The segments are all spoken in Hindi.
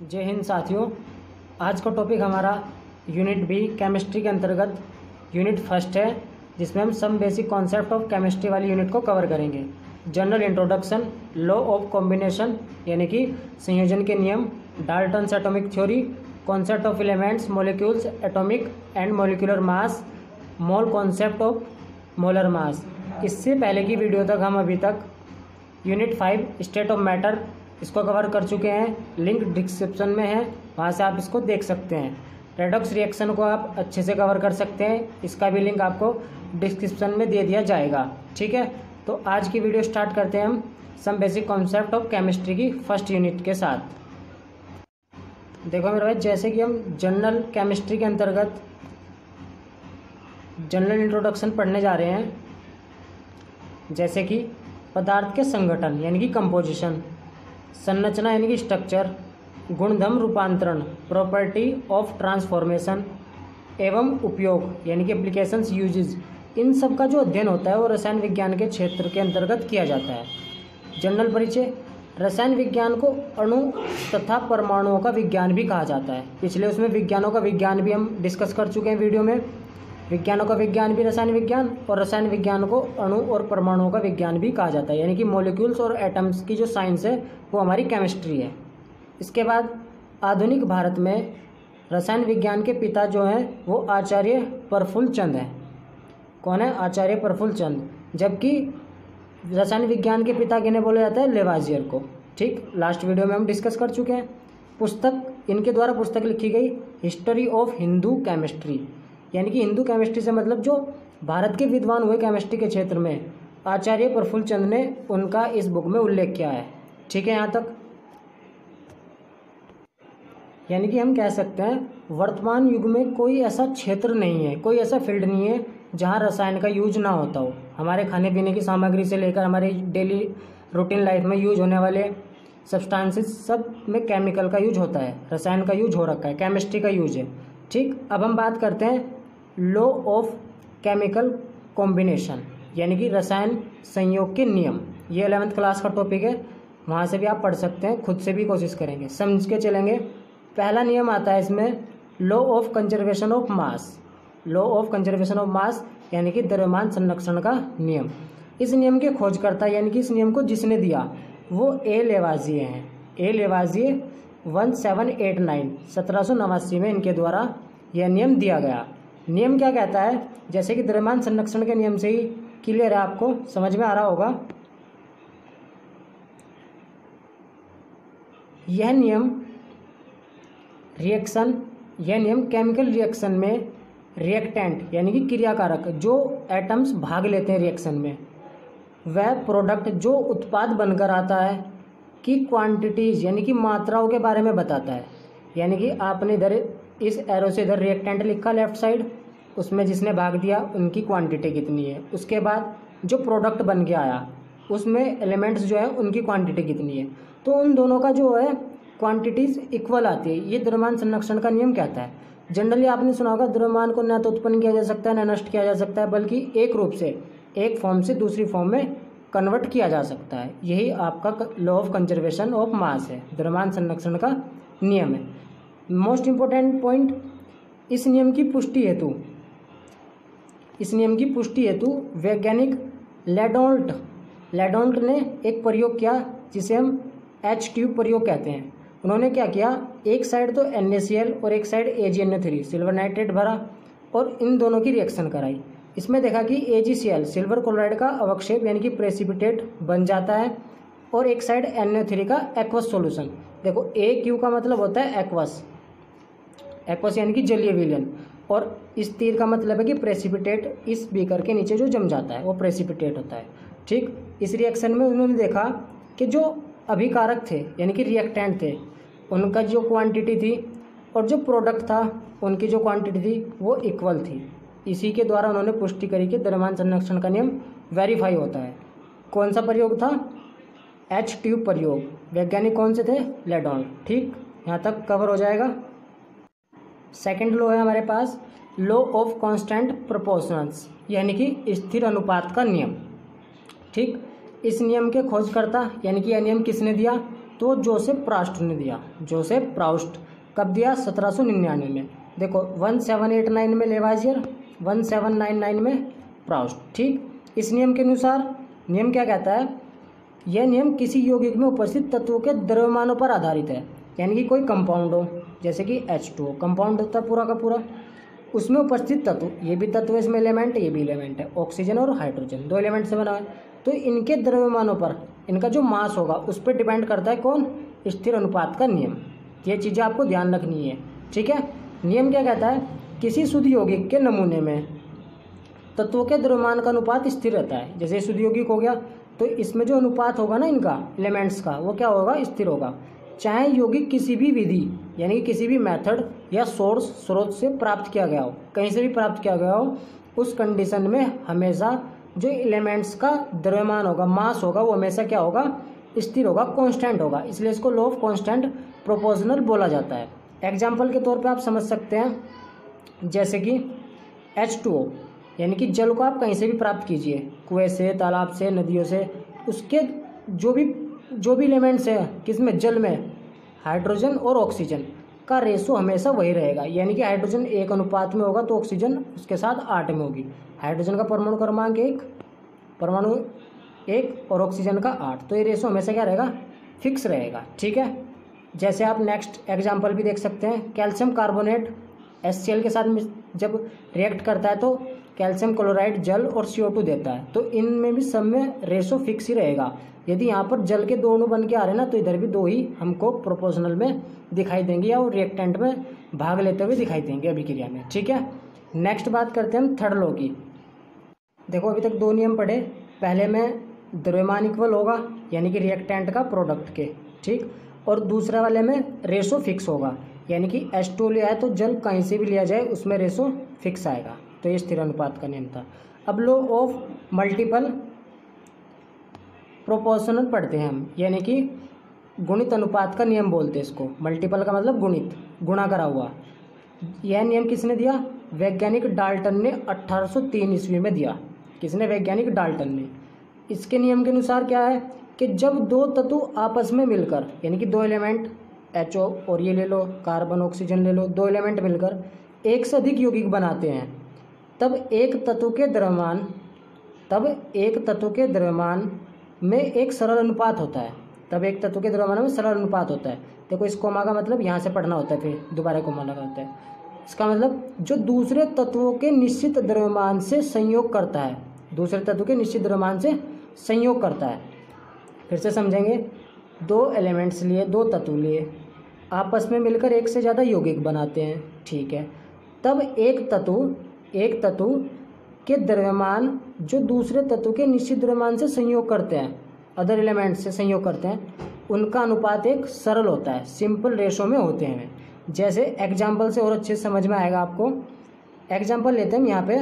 जय हिंद साथियों। आज का टॉपिक हमारा यूनिट बी केमिस्ट्री के अंतर्गत यूनिट फर्स्ट है, जिसमें हम some basic concept of chemistry वाली यूनिट को कवर करेंगे। General introduction, law of combination यानी कि संयोजन के नियम, Dalton's atomic theory, concept of elements, molecules, atomic and molecular mass, mole concept of molar mass. इससे पहले की वीडियो तक हम अभी तक यूनिट 5 स्टेट ऑफ मैटर इसको कवर कर चुके हैं। लिंक डिस्क्रिप्शन में है, वहाँ से आप इसको देख सकते हैं। रेडॉक्स रिएक्शन को आप अच्छे से कवर कर सकते हैं, इसका भी लिंक आपको डिस्क्रिप्शन में दे दिया जाएगा। ठीक है, तो आज की वीडियो स्टार्ट करते हैं हम some basic concept of chemistry की फर्स्ट यूनिट के साथ। देखो मेरे भाई, जैसे कि हम जनरल केमिस्ट्री के अंतर्गत जनरल इंट्रोडक्शन पढ़ने जा रहे हैं, जैसे कि पदार्थ के संगठन यानी कि कंपोजिशन, संरचना यानी कि स्ट्रक्चर, गुणधर्म रूपांतरण, प्रॉपर्टी ऑफ ट्रांसफॉर्मेशन एवं उपयोग यानी कि एप्लीकेशंस यूजेज, इन सब का जो अध्ययन होता है वो रसायन विज्ञान के क्षेत्र के अंतर्गत किया जाता है। जनरल परिचय, रसायन विज्ञान को अणु तथा परमाणुओं का विज्ञान भी कहा जाता है। पिछले उसमें विज्ञानों का विज्ञान भी हम डिस्कस कर चुके हैं वीडियो में। विज्ञानों का विज्ञान भी रसायन विज्ञान, और रसायन विज्ञान को अणु और परमाणुओं का विज्ञान भी कहा जाता है, यानी कि मॉलिक्यूल्स और एटम्स की जो साइंस है वो हमारी केमिस्ट्री है। इसके बाद आधुनिक भारत में रसायन विज्ञान के पिता जो हैं वो आचार्य प्रफुल्ल चंद हैं। कौन है? आचार्य प्रफुल्ल चंद। जबकि रसायन विज्ञान के पिता किन्हें बोला जाता है? लेवाजियर को। ठीक, लास्ट वीडियो में हम डिस्कस कर चुके हैं। पुस्तक, इनके द्वारा पुस्तक लिखी गई हिस्ट्री ऑफ हिंदू केमिस्ट्री, यानी कि हिंदू केमिस्ट्री से मतलब जो भारत के विद्वान हुए केमिस्ट्री के क्षेत्र में, आचार्य प्रफुल्ल चंद ने उनका इस बुक में उल्लेख किया है। ठीक है, यहाँ तक। यानी कि हम कह सकते हैं वर्तमान युग में कोई ऐसा क्षेत्र नहीं है, कोई ऐसा फील्ड नहीं है जहाँ रसायन का यूज ना होता हो। हमारे खाने पीने की सामग्री से लेकर हमारे डेली रूटीन लाइफ में यूज होने वाले सब्सटेंसेस, सब में केमिकल का यूज होता है, रसायन का यूज हो रखा है, केमिस्ट्री का यूज है। ठीक, अब हम बात करते हैं लॉ ऑफ केमिकल कॉम्बिनेशन यानी कि रसायन संयोग के नियम। ये 11th क्लास का टॉपिक है, वहाँ से भी आप पढ़ सकते हैं, खुद से भी कोशिश करेंगे, समझ के चलेंगे। पहला नियम आता है इसमें law of conservation of mass. Law of conservation of mass यानी कि द्रव्यमान संरक्षण का नियम। इस नियम के खोजकर्ता यानी कि इस नियम को जिसने दिया वो ए लेवाजिए हैं। ए लेवाजिए 1789 में इनके द्वारा यह नियम दिया गया। नियम क्या कहता है? जैसे कि द्रव्यमान संरक्षण के नियम से ही क्लियर है, आपको समझ में आ रहा होगा। यह नियम केमिकल रिएक्शन में रिएक्टेंट यानी कि क्रियाकारक जो एटम्स भाग लेते हैं रिएक्शन में, वह प्रोडक्ट जो उत्पाद बनकर आता है की क्वांटिटीज यानी कि मात्राओं के बारे में बताता है। यानी कि आपने इधर इस एरो से इधर रिएक्टेंट लिखा लेफ्ट साइड, उसमें जिसने भाग दिया उनकी क्वांटिटी कितनी है। उसके बाद जो प्रोडक्ट बन के आया उसमें एलिमेंट्स जो है उनकी क्वांटिटी कितनी है। तो उन दोनों का जो है क्वांटिटीज इक्वल आती है। ये द्रव्यमान संरक्षण का नियम कहता है। जनरली आपने सुना होगा द्रव्यमान को न तो उत्पन्न किया जा सकता है न नष्ट किया जा सकता है, बल्कि एक रूप से, एक फॉर्म से दूसरी फॉर्म में कन्वर्ट किया जा सकता है। यही आपका law of conservation of mass है, द्रव्यमान संरक्षण का नियम है। मोस्ट इंपॉर्टेंट पॉइंट, इस नियम की पुष्टि हेतु वैज्ञानिक लेडोल्ट ने एक प्रयोग किया जिसे हम एच ट्यूब प्रयोग कहते हैं। उन्होंने क्या किया, एक साइड तो NaCl और एक साइड AgNO3 सिल्वर नाइट्रेट भरा और इन दोनों की रिएक्शन कराई। इसमें देखा कि AgCl सिल्वर क्लोराइड का अवक्षेप यानी कि प्रेसिपिटेट बन जाता है, और एक साइड NO3 का एक्वस सॉल्यूशन। देखो AQ का मतलब होता है एक्वस यानी कि जलीय विलयन, और इस तीर का मतलब है कि प्रेसिपिटेट, इस बीकर के नीचे जो जम जाता है वो प्रेसिपिटेट होता है। ठीक, इस रिएक्शन में उन्होंने देखा कि जो अभिकारक थे यानी कि रिएक्टेंट थे, उनका जो क्वांटिटी थी और जो प्रोडक्ट था उनकी जो क्वांटिटी थी वो इक्वल थी। इसी के द्वारा उन्होंने पुष्टि करी कि द्रव्यमान संरक्षण का नियम वेरीफाई होता है। कौन सा प्रयोग था? एच ट्यूब प्रयोग। वैज्ञानिक कौन से थे? लेडोल्ट। ठीक, यहाँ तक कवर हो जाएगा। सेकंड लॉ है हमारे पास लॉ ऑफ कांस्टेंट प्रोपोर्शंस यानी कि स्थिर अनुपात का नियम। ठीक, इस नियम के खोजकर्ता यानी कि यह नियम किसने दिया? तो जोसेफ प्राउस्ट ने दिया। जोसेफ प्राउस्ट कब दिया? 1799 में। देखो 1789 में लेवाजियर, 1799 में प्राउस्ट। ठीक, इस नियम के अनुसार नियम क्या कहता है? यह नियम किसी यौगिक में उपस्थित तत्वों के द्रव्यमानों पर आधारित है। यानी कि कोई कंपाउंड हो, जैसे कि H2O कंपाउंड होता है पूरा का पूरा, उसमें उपस्थित तत्व, ये भी तत्व इसमें एलिमेंट, ये भी एलिमेंट है, ऑक्सीजन और हाइड्रोजन, दो एलिमेंट से बना है। तो इनके द्रव्यमानों पर, इनका जो मास होगा उस पर डिपेंड करता है कौन? स्थिर अनुपात का नियम। ये चीज़ें आपको ध्यान रखनी है। ठीक है, नियम क्या कहता है? किसी शुद्ध यौगिक के नमूने में तत्वों के द्रव्यमान का अनुपात स्थिर रहता है। जैसे शुद्ध यौगिक हो गया तो इसमें जो अनुपात होगा ना इनका एलिमेंट्स का, वो क्या होगा? स्थिर होगा। चाहे यौगिक किसी भी विधि यानी कि किसी भी मेथड या सोर्स स्रोत से प्राप्त किया गया हो, कहीं से भी प्राप्त किया गया हो, उस कंडीशन में हमेशा जो एलिमेंट्स का द्रव्यमान होगा, मास होगा, वो हमेशा क्या होगा? स्थिर होगा, कांस्टेंट होगा। इसलिए इसको लॉ ऑफ कांस्टेंट प्रोपोर्शनल बोला जाता है। एग्जाम्पल के तौर पे आप समझ सकते हैं, जैसे कि H2O यानी कि जल को आप कहीं से भी प्राप्त कीजिए, कुएं से, तालाब से, नदियों से, उसके जो भी एलिमेंट्स हैं किसमें? जल में, हाइड्रोजन और ऑक्सीजन का रेशो हमेशा वही रहेगा। यानी कि हाइड्रोजन 1 अनुपात में होगा तो ऑक्सीजन उसके साथ 8 में होगी। हाइड्रोजन का परमाणु क्रमांक 1 और ऑक्सीजन का 8, तो ये रेशो हमेशा क्या रहेगा? फिक्स रहेगा। ठीक है, जैसे आप नेक्स्ट एग्जाम्पल भी देख सकते हैं, कैल्शियम कार्बोनेट HCl के साथ जब रिएक्ट करता है तो कैल्शियम क्लोराइड जल और CO2 देता है, तो इनमें भी सब में रेशो फिक्स ही रहेगा। यदि यहाँ पर जल के 2 अणु बन के आ रहे हैं ना, तो इधर भी 2 ही हमको प्रोपोर्शनल में दिखाई देंगे या वो रिएक्टेंट में भाग लेते हुए दिखाई देंगे अभिक्रिया में। ठीक है, नेक्स्ट बात करते हैं हम थर्ड लॉ की। देखो अभी तक 2 नियम पढ़े, पहले में द्रव्यमान इक्वल होगा यानी कि रिएक्टेंट का प्रोडक्ट के, ठीक, और दूसरे वाले में रेशो फिक्स होगा यानी कि H2O लिया है तो जल कहीं से भी लिया जाए उसमें रेशो फिक्स आएगा। तो ये स्थिर अनुपात का नियम था। अब लॉ ऑफ मल्टीपल प्रोपोर्शनल पढ़ते हैं हम, यानी कि गुणित अनुपात का नियम बोलते हैं इसको। मल्टीपल का मतलब गुणित, गुणा करा हुआ। यह नियम किसने दिया? वैज्ञानिक डाल्टन ने 1803 ईस्वी में दिया। किसने? वैज्ञानिक डाल्टन ने। इसके नियम के अनुसार क्या है कि जब 2 तत्व आपस में मिलकर, यानी कि 2 एलिमेंट HO और ये ले लो कार्बन ऑक्सीजन ले लो, 2 एलिमेंट मिलकर एक से अधिक यौगिक बनाते हैं, तब एक तत्व के द्रव्यमान में एक सरल अनुपात होता है। देखो इस कोमा का मतलब यहाँ से पढ़ना होता है, फिर दोबारा कोमा लगा होता है। इसका मतलब जो दूसरे तत्वों के निश्चित द्रव्यमान से संयोग करता है, फिर से समझेंगे। 2 एलिमेंट्स लिए, 2 तत्व लिए, आपस में मिलकर एक से ज़्यादा यौगिक बनाते हैं, ठीक है। तब एक तत्व के द्रव्यमान जो दूसरे तत्व के निश्चित द्रव्यमान से संयोग करते हैं, अदर एलिमेंट से संयोग करते हैं, उनका अनुपात एक सरल होता है, सिंपल रेशो में होते हैं। जैसे एग्जाम्पल से और अच्छे समझ में आएगा आपको। एग्जाम्पल लेते हैं यहाँ पे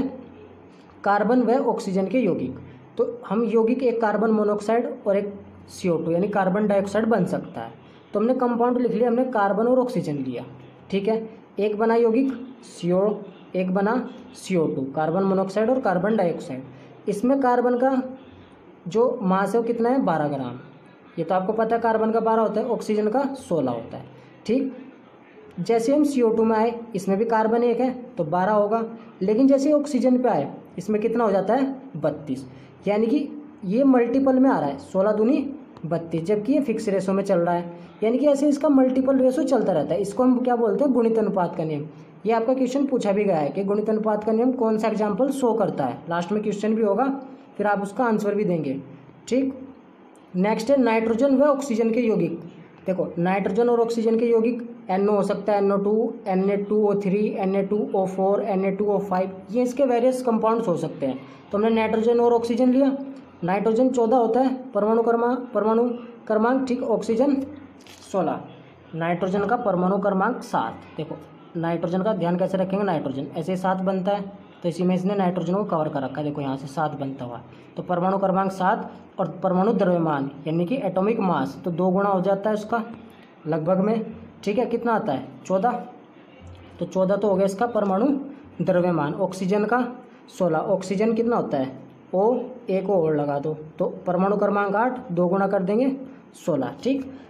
कार्बन व ऑक्सीजन के यौगिक। तो हम यौगिक एक कार्बन मोनोऑक्साइड और एक CO2 यानी कार्बन डाइऑक्साइड बन सकता है। तो हमने कंपाउंड लिख लिया, हमने कार्बन और ऑक्सीजन लिया, ठीक है। एक बना यौगिक CO, एक बना CO2, कार्बन मोनोऑक्साइड और कार्बन डाइऑक्साइड। इसमें कार्बन का जो मास है वो कितना है? 12 ग्राम। ये तो आपको पता है, कार्बन का 12 होता है, ऑक्सीजन का 16 होता है, ठीक। जैसे हम CO2 में आए, इसमें भी कार्बन 1 है तो 12 होगा, लेकिन जैसे ऑक्सीजन पे आए इसमें कितना हो जाता है? 32। यानी कि ये मल्टीपल में आ रहा है, 16 दूनी 32, जबकि ये फिक्स रेशो में चल रहा है। यानी कि ऐसे इसका मल्टीपल रेशो चलता रहता है। इसको हम क्या बोलते हैं? गुणित अनुपात का नियम। ये आपका क्वेश्चन पूछा भी गया है कि गुणित अनुपात का नियम कौन सा एग्जाम्पल शो करता है। लास्ट में क्वेश्चन भी होगा, फिर आप उसका आंसर भी देंगे, ठीक। नेक्स्ट है नाइट्रोजन व ऑक्सीजन के यौगिक। देखो नाइट्रोजन और ऑक्सीजन के यौगिक NO हो सकता है, NO2, Na2O3, Na2O4, Na2O5, ये इसके वेरियस कंपाउंड्स हो सकते हैं। तो हमने नाइट्रोजन और ऑक्सीजन लिया। नाइट्रोजन 14 होता है परमाणु क्रमांक, ठीक। ऑक्सीजन 16, नाइट्रोजन का परमाणु क्रमांक 7। देखो नाइट्रोजन का ध्यान कैसे रखेंगे? नाइट्रोजन ऐसे 7 बनता है, तो इसी में इसने नाइट्रोजन को कवर कर रखा है। देखो यहाँ से 7 बनता हुआ, तो परमाणु क्रमांक 7 और परमाणु द्रव्यमान यानी कि एटॉमिक मास तो 2 गुना हो जाता है उसका लगभग में, ठीक है। कितना आता है? 14। तो 14 तो हो गया इसका परमाणु द्रव्यमान। ऑक्सीजन का 16, ऑक्सीजन कितना होता है? O, एक और लगा दो, तो परमाणु क्रमांक 8, 2 गुना कर देंगे 16, ठीक।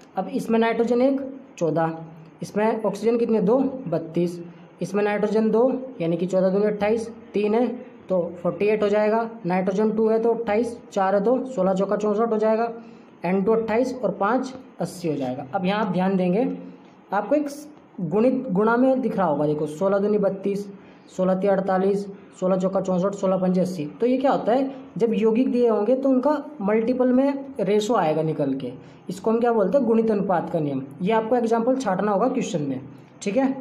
अब इसमें नाइट्रोजन 1 14, इसमें ऑक्सीजन कितने 2 32, इसमें नाइट्रोजन 2 यानी कि 14 दूनी 28, 3 है तो 48 हो जाएगा, नाइट्रोजन 2 है तो 28, 4 है तो 16 चौका 64 हो जाएगा, N2 28 और 5 80 हो जाएगा। अब यहाँ आप ध्यान देंगे, आपको एक गुणित गुणा में दिख रहा होगा, देखो 16 दूनी 32, 16 तिया 48, 16 चौका 64, 16 पंजे 80। तो ये क्या होता है, जब यौगिक दिए होंगे तो उनका मल्टीपल में रेशो आएगा निकल के, इसको हम क्या बोलते हैं, गुणित अनुपात का नियम। ये आपको एग्जाम्पल छाटना होगा क्वेश्चन में, ठीक है।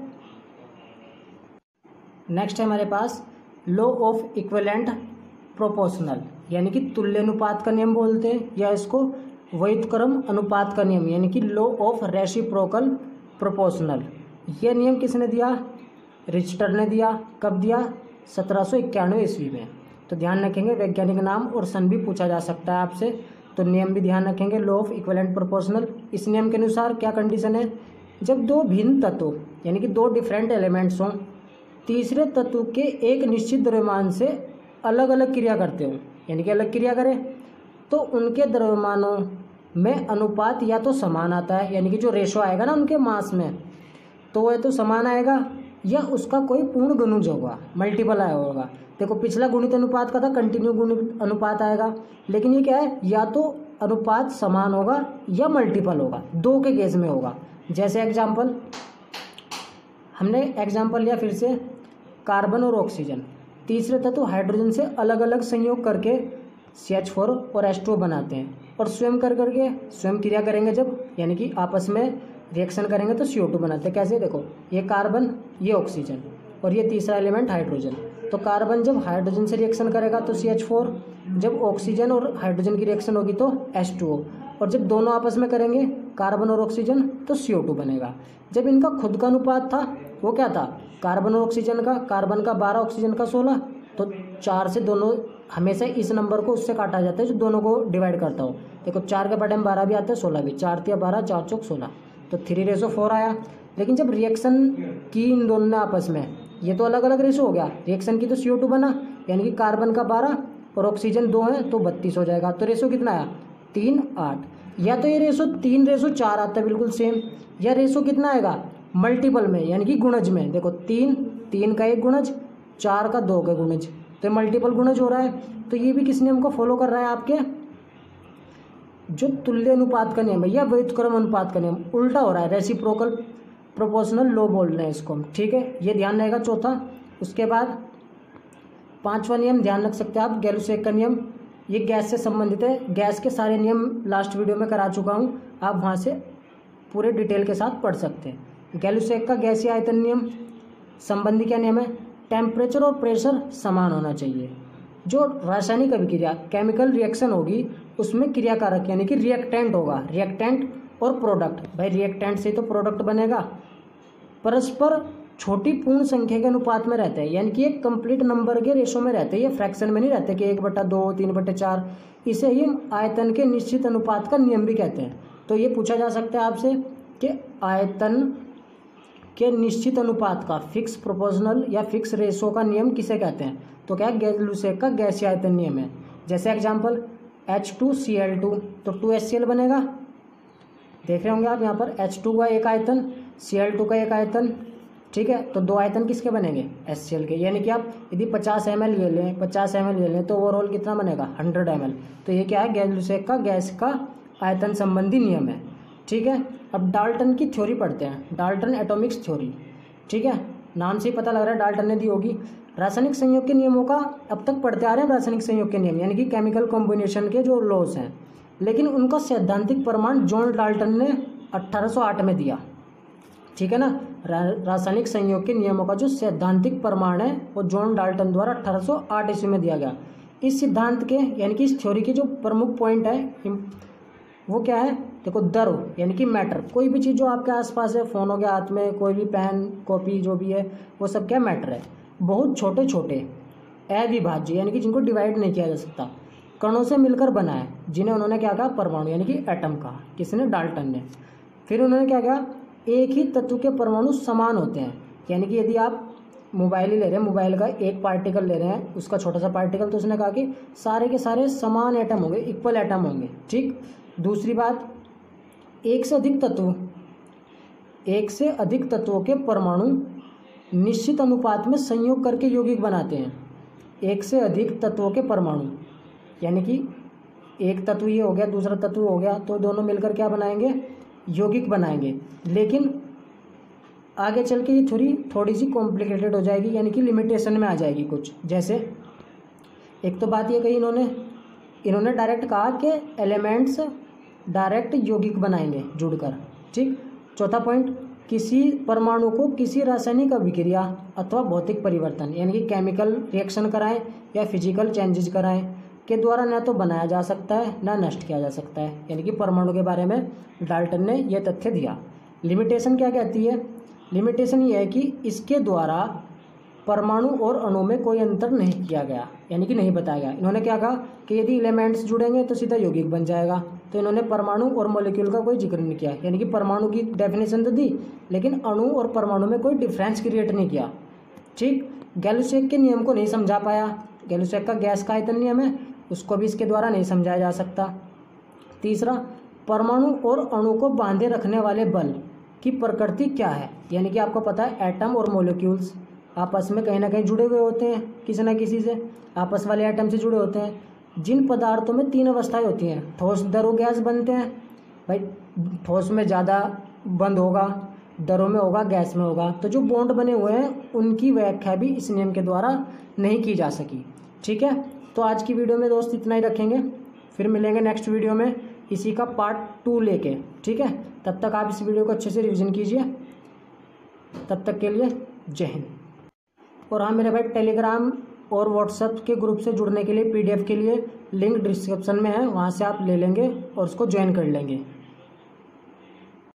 नेक्स्ट है हमारे पास लॉ ऑफ इक्विवेलेंट प्रोपोर्शनल, यानी कि तुल्यानुपात का नियम बोलते हैं, या इसको व्युत्क्रम अनुपात का नियम, यानी कि लॉ ऑफ रेसिप्रोकल प्रोपोर्शनल। यह नियम किसने दिया, रिचटर ने दिया। कब दिया, 1791 ईस्वी में। तो ध्यान रखेंगे, वैज्ञानिक नाम और सन भी पूछा जा सकता है आपसे, तो नियम भी ध्यान रखेंगे, लॉ ऑफ इक्विवेलेंट प्रोपोर्शनल। इस नियम के अनुसार क्या कंडीशन है, जब दो भिन्न तत्व यानी कि दो डिफरेंट एलिमेंट्स हों, तीसरे तत्व के एक निश्चित द्रव्यमान से अलग अलग क्रिया करते हो, यानी कि अलग क्रिया करें, तो उनके द्रव्यमानों में अनुपात या तो समान आता है, यानी कि जो रेशो आएगा ना उनके मास में, तो वह तो समान आएगा, या उसका कोई पूर्ण गुणज होगा, मल्टीपल आया होगा। देखो पिछला गुणित अनुपात का था, कंटिन्यू गुणित अनुपात आएगा, लेकिन ये क्या है, या तो अनुपात समान होगा या मल्टीपल होगा, दो के केस में होगा। जैसे एग्जाम्पल, हमने एग्जाम्पल लिया फिर से, कार्बन और ऑक्सीजन, तीसरे तत्व हाइड्रोजन से अलग अलग संयोग करके CH4 और H2O बनाते हैं, और स्वयं करके स्वयं क्रिया करेंगे जब, यानी कि आपस में रिएक्शन करेंगे तो CO2 बनाते हैं। कैसे, देखो ये कार्बन, ये ऑक्सीजन, और ये तीसरा एलिमेंट हाइड्रोजन। तो कार्बन जब हाइड्रोजन से रिएक्शन करेगा तो CH4, जब ऑक्सीजन और हाइड्रोजन की रिएक्शन होगी तो H2O, और जब दोनों आपस में करेंगे कार्बन और ऑक्सीजन तो CO2 बनेगा। जब इनका खुद का अनुपात था वो क्या था, कार्बन और ऑक्सीजन का, कार्बन का 12 ऑक्सीजन का 16, तो 4 से दोनों, हमेशा इस नंबर को उससे काटा जाता है जो दोनों को डिवाइड करता हो। देखो 4 के बटे में 12 भी आता है, 16 भी, 4 तिया 12, 4 चौक 16, तो 3:4 आया। लेकिन जब रिएक्शन की इन दोनों ने आपस में, ये तो अलग अलग रेशो हो गया, रिएक्शन की तो CO2 बना, यानी कि कार्बन का 12 और ऑक्सीजन 2 है तो 32 हो जाएगा। तो रेशो कितना आया, 3:8। या तो ये रेशो 3:4 आता है बिल्कुल सेम, या रेशो कितना आएगा मल्टीपल में, यानी कि गुणज में। देखो 3 का 1 गुणज, 4 का 2 का गुणज, तो मल्टीपल गुणज हो रहा है। तो ये भी किस नियम को फॉलो कर रहा है, आपके जो तुल्य अनुपात का नियम है या व्युत्क्रम अनुपात का नियम, उल्टा हो रहा है, रेसिप्रोकल प्रोपोर्शनल लॉ बोल रहे हैं इसको हम, ठीक है। ये ध्यान रहेगा चौथा। उसके बाद 5वां नियम ध्यान रख सकते हैं आप, गैलुसेक का नियम। ये गैस से संबंधित है, गैस के सारे नियम लास्ट वीडियो में करा चुका हूँ, आप वहाँ से पूरे डिटेल के साथ पढ़ सकते हैं। गैलुसेक का गैसीय आयतन नियम संबंधी क्या नियम है, टेम्परेचर और प्रेशर समान होना चाहिए। जो रासायनिक अभिक्रिया केमिकल रिएक्शन होगी उसमें क्रियाकारक यानी कि रिएक्टेंट होगा, रिएक्टेंट और प्रोडक्ट, भाई रिएक्टेंट से तो प्रोडक्ट बनेगा, परस्पर छोटी पूर्ण संख्या के अनुपात में रहते हैं, यानी कि एक कंप्लीट नंबर के रेशो में रहते हैं, ये फ्रैक्शन में नहीं रहते कि 1/2 3/4। इसे ही आयतन के निश्चित अनुपात का नियम भी कहते हैं। तो ये पूछा जा सकता है आपसे कि आयतन के निश्चित अनुपात का फिक्स प्रोपोर्शनल या फिक्स रेशो का नियम किसे कहते हैं, तो क्या गैलुसेक का गैसीय आयतन नियम है। जैसे एग्जांपल H2Cl2, तो 2HCl बनेगा, देख रहे होंगे आप यहाँ पर, H2 का एक आयतन, Cl2 का एक आयतन, ठीक है। तो 2 आयतन किसके बनेंगे, HCl के। यानी कि आप यदि 50 ml ले लें तो ओवरऑल कितना बनेगा 100 ml। तो ये क्या है, गैलुसेक का गैस का आयतन संबंधी नियम है, ठीक है। अब डाल्टन की थ्योरी पढ़ते हैं, डाल्टन एटॉमिक्स थ्योरी, ठीक है, नाम से ही पता लग रहा है डाल्टन ने दी होगी। रासायनिक संयोग के नियमों का अब तक पढ़ते आ रहे हैं, रासायनिक संयोग के नियम यानी कि केमिकल कॉम्बिनेशन के जो लॉज हैं, लेकिन उनका सैद्धांतिक प्रमाण जॉन डाल्टन ने 1808 में दिया, ठीक है ना। रासायनिक संयोग के नियमों का जो सैद्धांतिक प्रमाण है वो जॉन डाल्टन द्वारा 1808 ईस्वी में दिया गया। इस सिद्धांत के यानी कि इस थ्योरी के जो प्रमुख पॉइंट है वो क्या है, देखो द्रव यानी कि मैटर, कोई भी चीज़ जो आपके आसपास है, फ़ोन हो गया हाथ में, कोई भी पेन कॉपी जो भी है, वो सब क्या मैटर है, बहुत छोटे छोटे अविभाज्य यानी कि जिनको डिवाइड नहीं किया जा सकता कणों से मिलकर बना है, जिन्हें उन्होंने क्या कहा, परमाणु यानी कि एटम कहा, किसने, डाल्टन ने। फिर उन्होंने क्या कहा, एक ही तत्व के परमाणु समान होते हैं, यानी कि यदि आप मोबाइल ही ले रहे हैं, मोबाइल का एक पार्टिकल ले रहे हैं, उसका छोटा सा पार्टिकल, तो उसने कहा कि सारे के सारे समान एटम होंगे, इक्वल एटम होंगे, ठीक। दूसरी बात, एक से अधिक तत्वों के परमाणु निश्चित अनुपात में संयोग करके यौगिक बनाते हैं। एक से अधिक तत्वों के परमाणु यानी कि एक तत्व ये हो गया, दूसरा तत्व हो गया, तो दोनों मिलकर क्या बनाएंगे, यौगिक बनाएंगे। लेकिन आगे चल के ये थोड़ी सी कॉम्प्लिकेटेड हो जाएगी, यानी कि लिमिटेशन में आ जाएगी कुछ। जैसे एक तो बात ये कही इन्होंने डायरेक्ट कहा कि एलिमेंट्स डायरेक्ट यौगिक बनाएंगे जुड़कर, ठीक। चौथा पॉइंट, किसी परमाणु को किसी रासायनिक अभिक्रिया अथवा भौतिक परिवर्तन यानी कि केमिकल रिएक्शन कराएं या फिजिकल चेंजेस कराएं के द्वारा न तो बनाया जा सकता है ना नष्ट किया जा सकता है। यानी कि परमाणु के बारे में डाल्टन ने यह तथ्य दिया। लिमिटेशन क्या कहती है, लिमिटेशन ये है कि इसके द्वारा परमाणु और अणु में कोई अंतर नहीं किया गया, यानी कि नहीं बताया गया। इन्होंने क्या कहा कि यदि एलिमेंट्स जुड़ेंगे तो सीधा यौगिक बन जाएगा, तो इन्होंने परमाणु और मॉलिक्यूल का कोई जिक्र नहीं किया। यानी कि परमाणु की डेफिनेशन तो दी, लेकिन अणु और परमाणु में कोई डिफरेंस क्रिएट नहीं किया, ठीक। गैलुसेक के नियम को नहीं समझा पाया। गैलुसेक का गैस का आयतन नियम है, उसको भी इसके द्वारा नहीं समझाया जा सकता। तीसरा, परमाणु और अणु को बांधे रखने वाले बल की प्रकृति क्या है। यानी कि आपको पता है एटम और मॉलिक्यूल्स आपस में कहीं ना कहीं जुड़े हुए होते हैं, किसी न किसी से आपस वाले एटम से जुड़े होते हैं। जिन पदार्थों में 3 अवस्थाएं होती हैं, ठोस, द्रव, गैस बनते हैं। भाई ठोस में ज़्यादा बंद होगा, द्रव में होगा, गैस में होगा। तो जो बॉन्ड बने हुए हैं उनकी व्याख्या भी इस नियम के द्वारा नहीं की जा सकी, ठीक है। तो आज की वीडियो में दोस्त इतना ही रखेंगे, फिर मिलेंगे नेक्स्ट वीडियो में इसी का पार्ट 2 लेके, ठीक है। तब तक आप इस वीडियो को अच्छे से रिवीजन कीजिए। तब तक के लिए जय हिंद। और हाँ मेरे भाई, टेलीग्राम और व्हाट्सएप के ग्रुप से जुड़ने के लिए PDF के लिए लिंक डिस्क्रिप्शन में है, वहाँ से आप ले लेंगे और उसको ज्वाइन कर लेंगे।